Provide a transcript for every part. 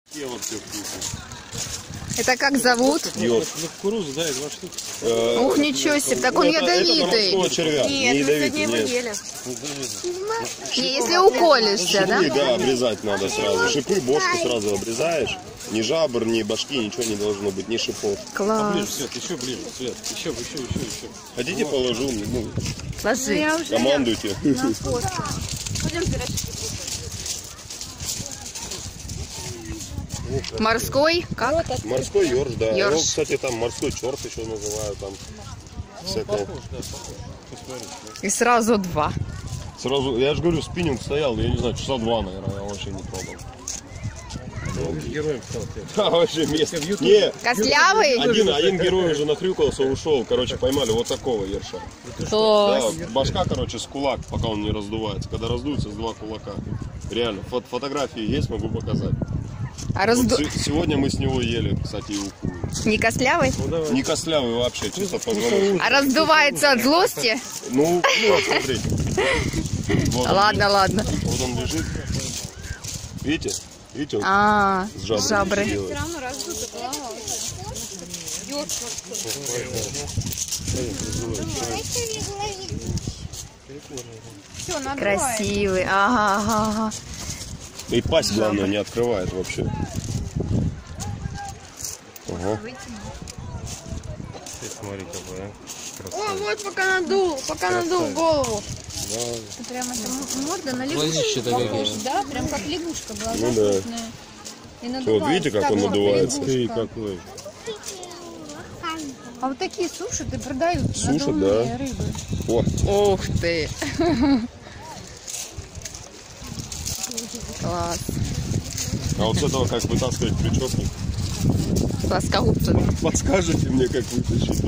Это как зовут? Кукуруза, да, 2 штуки. Ух, ничего себе, так он ядовитый. Нет, мы сегодня его ели. Не, если уколешься, да? Шипы, да, обрезать надо сразу. Шипы, бошку сразу обрезаешь. Ни жабр, ни башки, ничего не должно быть, ни шипов. Класс. Ближе, Свет, еще ближе, Свет. Еще. Хотите, положу? Ну, Ложи. командуйте. Морской? Как? Морской ёрш, да. Ёрш. Его, кстати, там морской черт еще называют. Там всякое. И сразу 2. Сразу, я же говорю, спиннинг стоял, я не знаю, часа 2, наверное, я вообще не пробовал. Героем стал. Да, вообще место. Не, Костлявый? один герой уже нахрюкался, ушел. Короче, поймали вот такого ерша. Класс. Да, башка, короче, с кулак, пока он не раздувается. Когда раздуется, с 2 кулака. Реально, фотографии есть, могу показать. А Вот сегодня мы с него ели, кстати, и уху. Не костлявый? Не костлявый вообще, чисто позвоночник. А раздувается от злости? Ну, вот, смотрите. Вот Ладно. Вот он лежит. Видите? Видите, он с жабры. делает. Красивый. Ага. И пасть, главное, не открывает вообще. Ага. Смотри, какой, а. О, вот пока надул голову. Да. Прям это морда на Глазище лягушку такое. похож, да? Прям как лягушка, глаза Ну да. крупные. И Вот видите, как он надувается? Ты какой. А вот такие сушат и продают Сушат, надувные да. рыбы. О, Ух ты. Класс. а вот с этого как вытаскивать прическу? Плоскогубцы. Подскажете мне, как вытащить?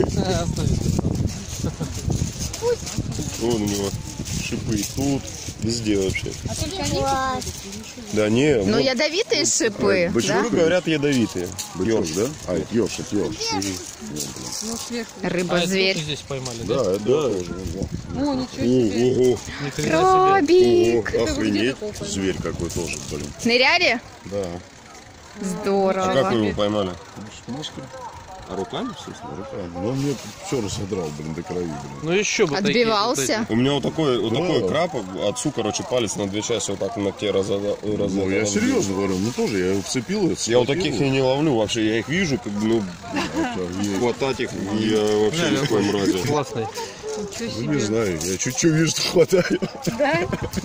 Вон у него шипы и тут, везде вообще. А только они Да не, Ну, вот, ядовитые шипы, да? бычары говорят ядовитые. Бычок, да? А, это ёрш, это ёрш. Рыба-зверь. Здесь поймали, Да, это тоже. О, ничего себе. Ого, Крабик. охренеть. Зверь какой тоже, блин. Ныряли? Да. А Здорово. как вы его поймали? А руками, собственно, руками. Но он мне все разодрал, блин, до крови, блин. Ну еще бы такие Отбивался? У меня вот такой краб, отцу, короче, палец на 2 части вот так на ногте Ну, я серьезно говорю, ну тоже, я его вцепил. Я вот таких и не ловлю вообще, я их вижу, как бы, ну, хватать их я вообще ни в коем разе. классный. Ну, не знаю, я чуть-чуть вижу, что хватаю. Да?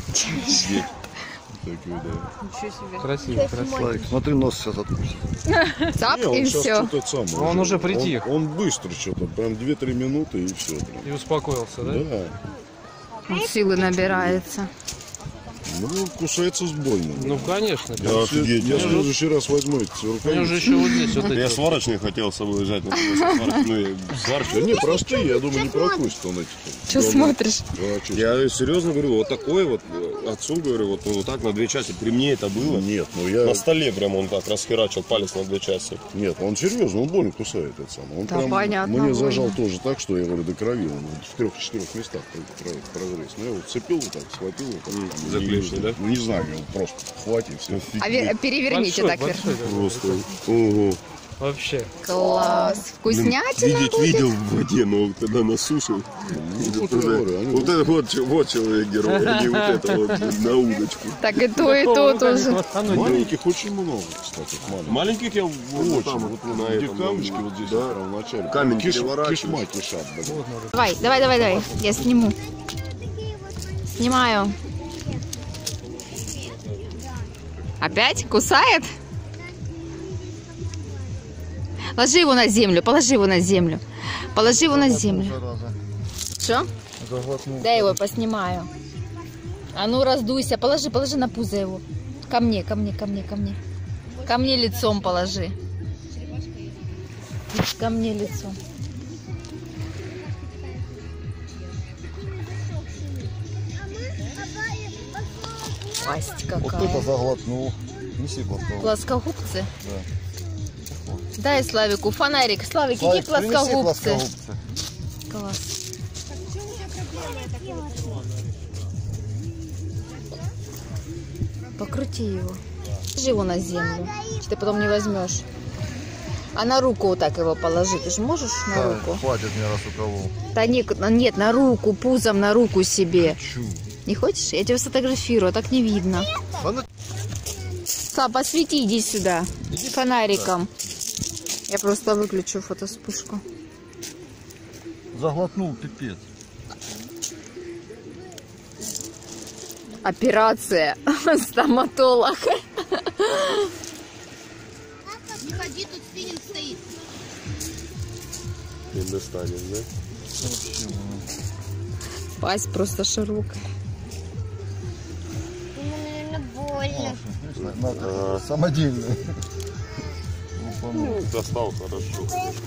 Такой, да. Ничего себе. Красиво. Славик, смотри, нос сейчас откусит. Цап, он и сейчас все. что-то самое. Он уже притих. Он быстро что-то, прям 2-3 минуты и все, блин. И успокоился, да? Да. Силы набирается. Ну, кусается с больно. Ну, конечно. Да, офигеть. Я в следующий раз возьму эти У него рукавицы. же еще вот здесь вот Я эти. сварочный хотел с собой взять, но сварочный. Да не, простые, я думаю, не прокусит он эти. Что смотришь? Я серьезно говорю, вот такой вот, отцу говорю, вот так на 2 части. При мне это было. Нет, ну я... На столе прям он так расхерачил палец на 2 части. Нет, он серьезно, он больно кусает это самое. Он Да, прям понятно, мне больно. зажал тоже так, что я говорю, до крови. Он вот в 3-4 местах прогресс. Ну я вот цепил вот так, схватил вот так. там, заклинил, да? Ну не знаю, я вот просто хватит все. А переверните так вверх. Просто. Ого. Вообще. Класс. Вкуснятина будет? Видел в воде, но когда на суше. Вот я говорю, они Вот это вот человек-герой, а не вот это вот на удочку. Так и то тоже. маленьких очень много, кстати, маленьких. Маленьких я вот там Вот вот на где этом. камушки вот здесь Да. вот прям в начале. Камень Кишма переворачиваешь. кишат, блин. Давай. Я сниму. Снимаю. Опять? Кусает? Положи его на землю. Что? Дай его поснимаю. А ну раздуйся. Положи на пузо его. Ко мне. Ко мне лицом положи. Ко мне лицом. Пасть Вот какая. это заглотнул. Неси плоскогубцы. Плоскогубцы? Дай Славику фонарик. Славик, иди плоскогубцы. Класс. Покрути его. Положи его на землю, что ты потом не возьмешь. А на руку вот так его положи. Ты же можешь на руку? Хватит мне раз у кого. Да нет, на руку, пузом на руку себе. Чу. Не хочешь? Я тебя сфотографирую, а так не видно. Слава, посвети, иди сюда. Фонариком. Я просто выключу фотоспушку. Заглотнул пипец. Операция. Стоматолог. Не ходи, тут спиннинг стоит. Не достанешь, да? Пасть просто широкая. Ему, наверное, больно. Самодельный. Достал хорошо.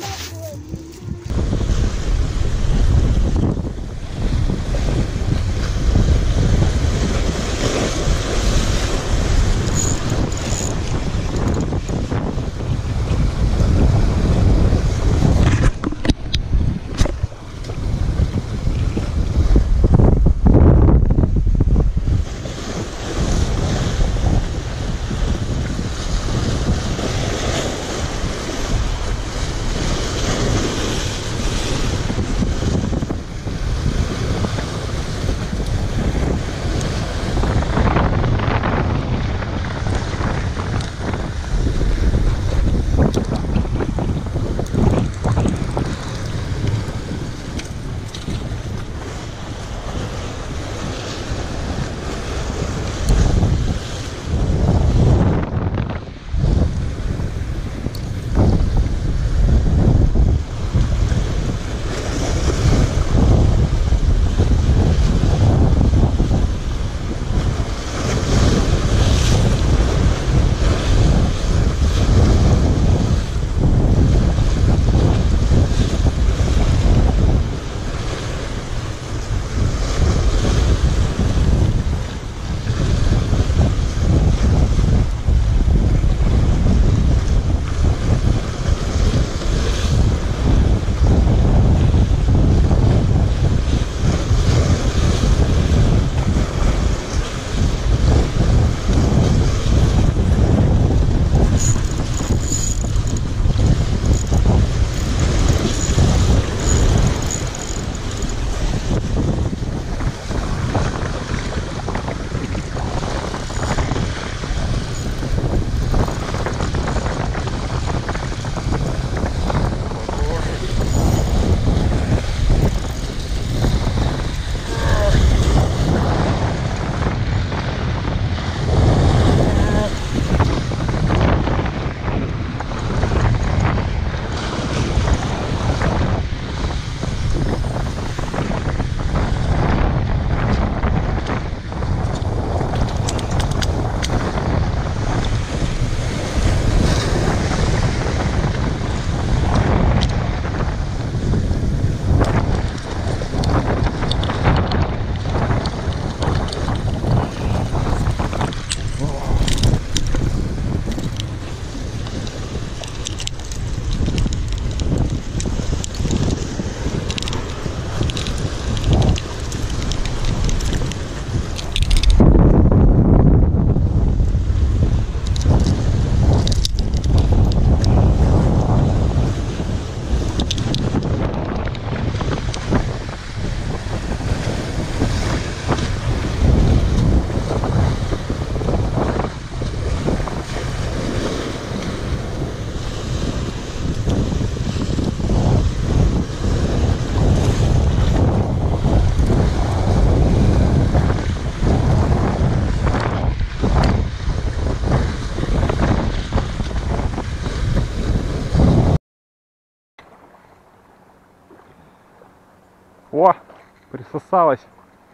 О, присосалась.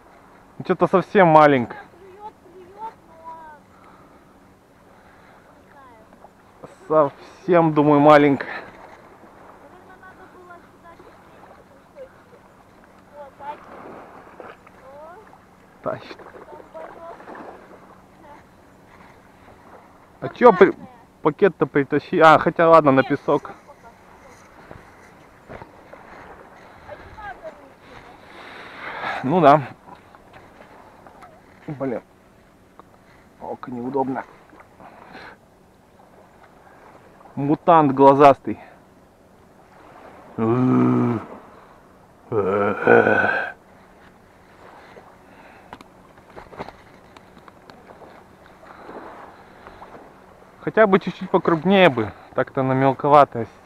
Что-то совсем маленькое. Совсем, думаю, маленькая. Тащит. А чё пакет-то притащи? А, хотя ладно, на песок. Ну да. Блин. Ок, неудобно. Мутант глазастый. Хотя бы чуть-чуть покрупнее бы. Так-то она мелковатая